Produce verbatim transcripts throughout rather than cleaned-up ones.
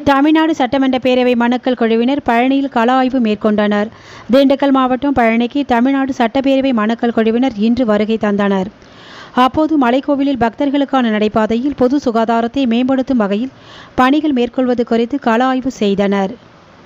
தமிழ்நாடு சட்டமன்ற பேரவை மனுக்கள் குழுவினர் பழனியில் கள ஆய்வு மேற்கொண்டனர். திண்டுக்கல் மாவட்டம் பழனிக்கு தமிழ்நாடு சட்டப்பேரவை மனுக்கள் குழுவினர் இன்று வருகை தந்தனர். அப்போது மலைக்கோவிலில் பக்தர்களுக்கான நடைபாதையில் பொது சுகாதாரத்தை மேம்படுத்தும் வகையில் பணிகள் மேற்கொள்வது குறித்து கள ஆய்வு செய்தனர்.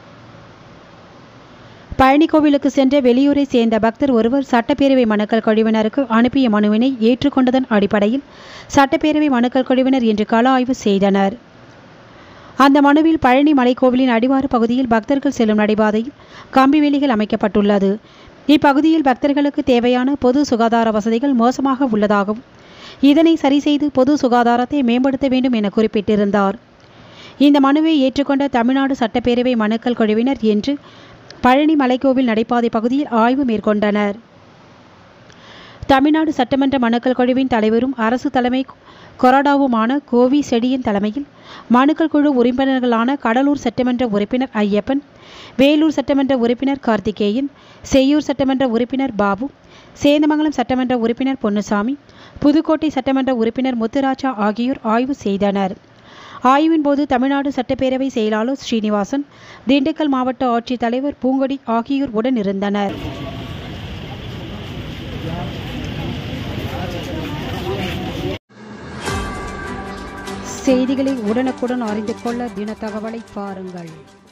பழனி கோவிலுக்கு சென்ற வெளியூரை சேர்ந்த பக்தர் ஒருவர் சட்டப்பேரவை மனுக்கள் குழுவினருக்கு அனுப்பிய மனுவினை ஏற்றுக்கொண்டதன் அடிப்படையில் சட்டப்பேரவை மனுக்கள் குழுவினர் இன்று கள ஆய்வு செய்தனர். அந்த மனுவில் பழனி மலைக்கோவிலின் அடிவார பகுதியில் பக்தர்கள் செல்லும் நடைபாதையில் கம்பி வேலிகள் அமைக்கப்பட்டுள்ளது. இப்பகுதியில் பக்தர்களுக்கு தேவையான பொது சுகாதார வசதிகள் மோசமாக உள்ளதாகவும் இதனை சரி செய்து பொது சுகாதாரத்தை மேம்படுத்த வேண்டும் என குறிப்பிட்டிருந்தார். இந்த மனுவை ஏற்றுக்கொண்ட தமிழ்நாடு சட்டப்பேரவை மனுக்கள் குழுவினர் இன்று பழனி மலைக்கோவில் நடைபாதை பகுதியில் ஆய்வு மேற்கொண்டனர். தமிழ்நாடு சட்டமன்ற மனுக்கள் குழுவின் தலைவரும் அரசு தலைமை கொறடாவுமான கோவி செடியன் தலைமையில் மனுக்கள் குழு உறுப்பினர்களான கடலூர் சட்டமன்ற உறுப்பினர் ஐயப்பன், வேலூர் சட்டமன்ற உறுப்பினர் கார்த்திகேயன், செய்யூர் சட்டமன்ற உறுப்பினர் பாபு, சேந்தமங்கலம் சட்டமன்ற உறுப்பினர் பொன்னுசாமி, புதுக்கோட்டை சட்டமன்ற உறுப்பினர் முத்துராஜா ஆகியோர் ஆய்வு செய்தனர். ஆய்வின் போது தமிழ்நாடு சட்டப்பேரவை செயலாளர் ஸ்ரீனிவாசன், திண்டுக்கல் மாவட்ட ஆட்சித்தலைவர் பூங்கொடி ஆகியோர் உடன் இருந்தனர். செய்திகளை உடனுக்குடன் அறிந்து கொள்ள தின தகவலை பாருங்கள்.